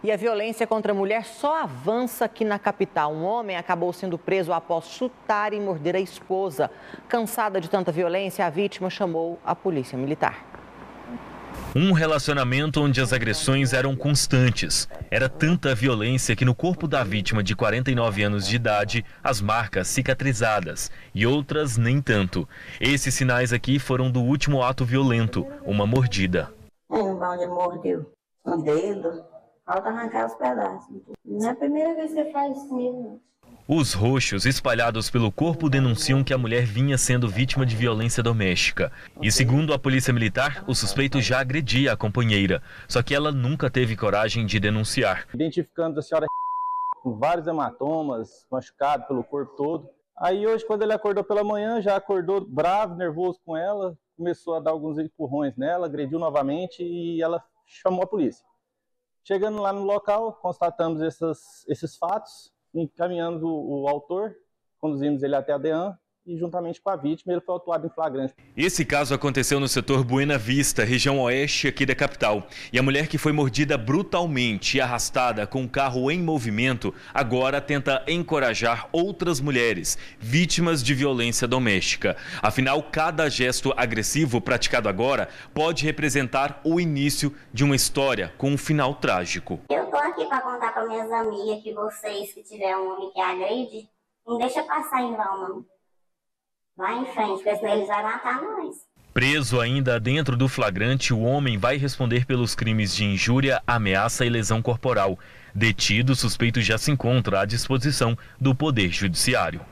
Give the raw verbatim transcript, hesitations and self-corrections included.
E a violência contra a mulher só avança aqui na capital. Um homem acabou sendo preso após chutar e morder a esposa. Cansada de tanta violência, a vítima chamou a polícia militar. Um relacionamento onde as agressões eram constantes. Era tanta violência que no corpo da vítima de quarenta e nove anos de idade, as marcas cicatrizadas e outras nem tanto. Esses sinais aqui foram do último ato violento, uma mordida. É, onde mordeu o dedo. Falta arrancar os pedaços. Não é a primeira vez que você faz isso comigo. Os roxos espalhados pelo corpo denunciam que a mulher vinha sendo vítima de violência doméstica. E segundo a polícia militar, o suspeito já agredia a companheira. Só que ela nunca teve coragem de denunciar. Identificando a senhora com vários hematomas, machucado pelo corpo todo. Aí hoje, quando ele acordou pela manhã, já acordou bravo, nervoso com ela. Começou a dar alguns empurrões nela, agrediu novamente e ela chamou a polícia. Chegando lá no local, constatamos essas, esses fatos, encaminhamos o, o autor, conduzimos ele até a DEAN e, juntamente com a vítima, ele foi autuado em flagrante. Esse caso aconteceu no setor Buena Vista, região oeste aqui da capital. E a mulher que foi mordida brutalmente e arrastada com o carro em movimento, agora tenta encorajar outras mulheres vítimas de violência doméstica. Afinal, cada gesto agressivo praticado agora pode representar o início de uma história com um final trágico. Eu tô aqui para contar para minhas amigas que vocês, que tiver um homem que agride, não deixa passar em vão, não. Vai em frente, porque senão eles vão matar nós. Preso ainda dentro do flagrante, o homem vai responder pelos crimes de injúria, ameaça e lesão corporal. Detido, o suspeito já se encontra à disposição do Poder Judiciário.